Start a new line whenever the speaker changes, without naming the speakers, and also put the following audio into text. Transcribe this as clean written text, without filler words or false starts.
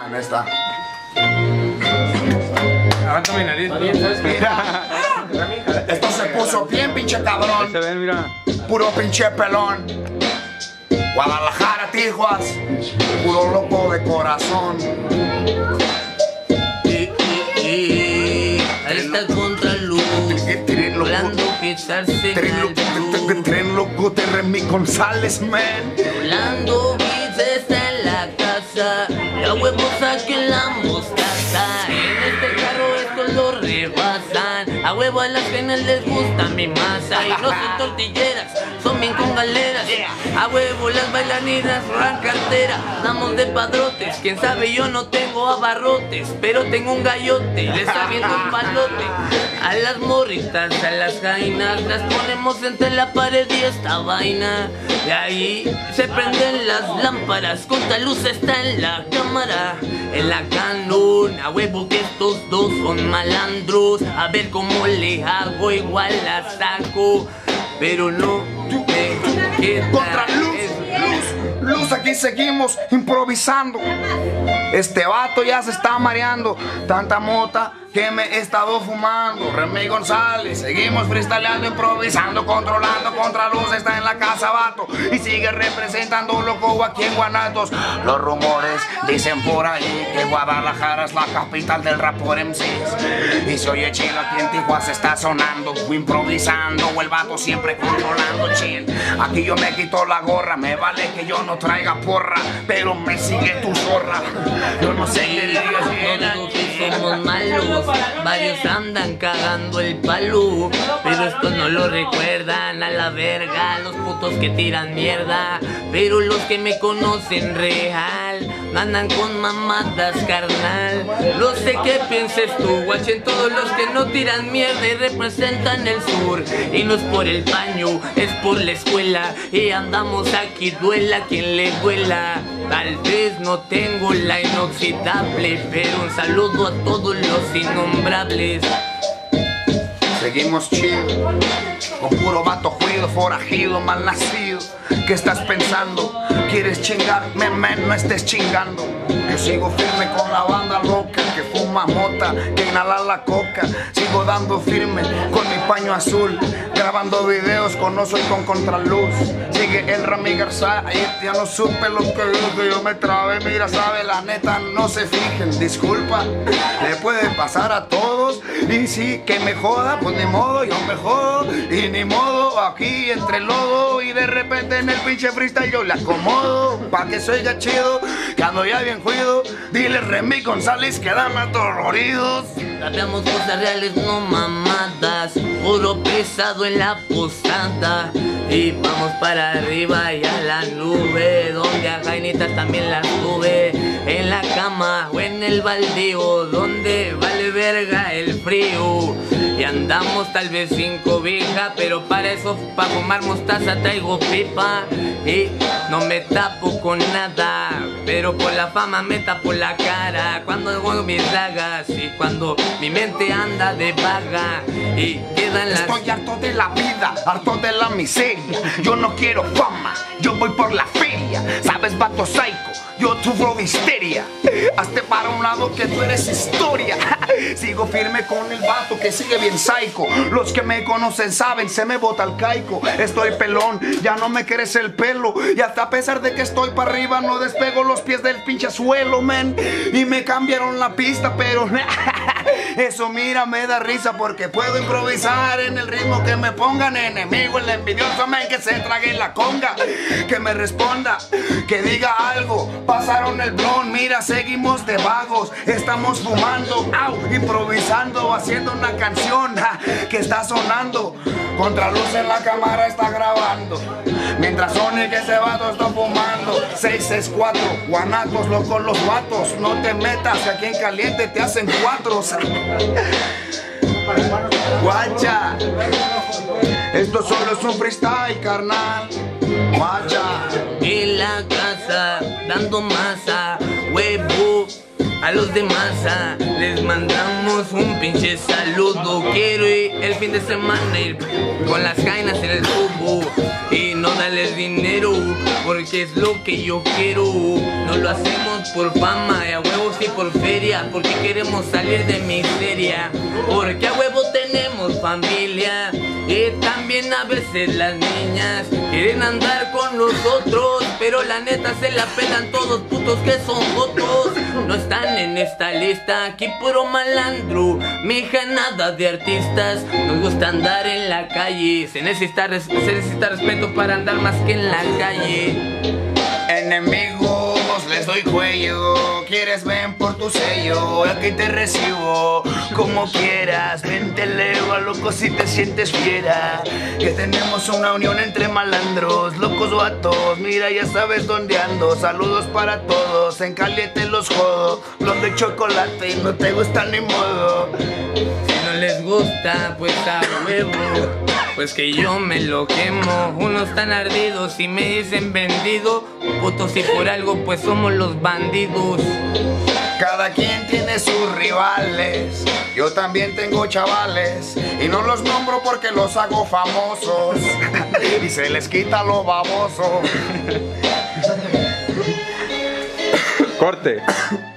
en esta.
Levanta mi nariz.
Mira, esto se puso bien pinche cabrón.
Se ven, mira.
Puro pinche pelón. Guadalajara, Tijuas, puro loco de corazón.
Ahí está contra luz, volando pisarse
Tren loco de Remy González, man.
Volando Beats está en la casa, ya huevos saquen la mostaza. En este carro estos lo rebasan, a huevo a las penas les gusta mi masa. Y no son tortilleras, son bien con galeras. A huevo las bailarinas roban cartera, damos de padrotes. Quién sabe, yo no tengo abarrotes, pero tengo un gallote, les aviento un palote. A las morritas, a las jainas, las ponemos entre la pared y esta vaina. De ahí se prenden las lámparas, contra luz está en la cámara, en la Canon. A huevo que estos dos son malandros, a ver cómo le hago, igual la saco, pero no me queda.
Contra luz, aquí seguimos improvisando. Este vato ya se está mareando, tanta mota que me he estado fumando. Remy González, seguimos freestyleando, improvisando, controlando. Contra luz está en la casa, vato, y sigue representando loco aquí en Guanatos. Los rumores dicen por ahí que Guadalajara es la capital del rap por MCs. Y se oye chido aquí en Tijuana, se está sonando, improvisando, o el vato siempre controlando, chin. Aquí yo me quito la gorra, me vale que yo no traiga porra, pero me sigue tu zorra. Yo no sé qué digas bien.
No digo que somos malos, varios andan cagando el palo, pero esto no lo recuerdan, a la verga los putos que tiran mierda. Pero los que me conocen real andan con mamadas, carnal. No sé qué pienses tú, guachen todos los que no tiran mierda y representan el sur. Y no es por el paño, es por la escuela, y andamos aquí, duela quien le duela. Tal vez no tengo la inoxidable, pero un saludo a todos los innombrables.
Seguimos chill, con puro vato juido, forajido, mal nacido. ¿Qué estás pensando? ¿Quieres chingarme, man? No estés chingando. Yo sigo firme con la banda loca que fuma mota, que inhala la coca. Sigo dando firme con mi paño azul, grabando videos con Oso y con Contraluz. Sigue el Remy Garza, ya no supe lo que dijo, yo me trabé, mira, sabe, la neta, no se fijen, disculpa, le puede pasar a todos. Y sí, que me joda, pues ni modo, yo me jodo. Y ni modo, aquí entre el lodo, y de repente en el pinche freestyle yo le acomodo, pa' que se oiga chido, que ando ya bien juido. Dile Remy González que dan a doloridos.
Rapeamos cosas reales, no mamadas, puro pesado en la posada. Y vamos para arriba y a la nube, donde a jainitas también las sube. En la cama o en el baldío, donde vale verga el frío. Y andamos tal vez sin cobija, pero para eso, para fumar mostaza traigo pipa. Y no me tapo con nada, pero por la fama me tapo la cara cuando hago mis dagas y cuando mi mente anda de vaga y quedan las...
Estoy harto de la vida, harto de la miseria. Yo no quiero fama, yo voy por la feria. ¿Sabes, vato psycho? Yo sufro de histeria. Hazte para un lado que tú eres historia. Sigo firme con el vato que sigue bien psycho. Los que me conocen saben, se me bota el caico. Estoy pelón, ya no me crece el pelo. Y hasta a pesar de que estoy para arriba, no despego los pies del pinche suelo, man. Y me cambiaron la pista, pero eso mira, me da risa porque puedo improvisar en el ritmo que me pongan. Enemigo, el envidioso, man, que se trague la conga. Que me responda, que diga algo. Pasaron el blon, mira, seguimos de vagos. Estamos fumando, improvisando, haciendo una canción que está sonando. Contraluz en la cámara está grabando, mientras Sonic ese vato está fumando. 664, Guanatos, locos los vatos. No te metas, que aquí en caliente te hacen cuatro. Guacha, esto solo es un freestyle, carnal. Guacha.
En la casa, dando masa, huevo. A los de masa les mandamos un pinche saludo. Quiero ir el fin de semana ir con las jainas en el tubo y no darles dinero, porque es lo que yo quiero. No lo hacemos por fama, y a huevos y por feria, porque queremos salir de miseria, porque a huevo tenemos familia. Y también a veces las niñas quieren andar con nosotros, pero la neta se la pelan todos putos que son jotos. No están en esta lista, aquí puro malandro, mija, nada de artistas. Nos gusta andar en la calle, se necesita respeto para andar más que en la calle.
Enemigos, les doy cuello. Quieres, ven por tu sello. Aquí te recibo como quieras. Ven, te leo a loco si te sientes fiera. Que tenemos una unión entre malandros, locos vatos. Mira, ya sabes dónde ando. Saludos para todos. En caliente los jodo. Los de chocolate y no te gusta ni modo.
Si no les gusta, pues a huevo, pues que yo me lo quemo. Unos tan ardidos y me dicen vendido. Putos, y por algo pues somos los bandidos.
Cada quien tiene sus rivales. Yo también tengo chavales y no los nombro porque los hago famosos. Y se les quita lo baboso.
Corte.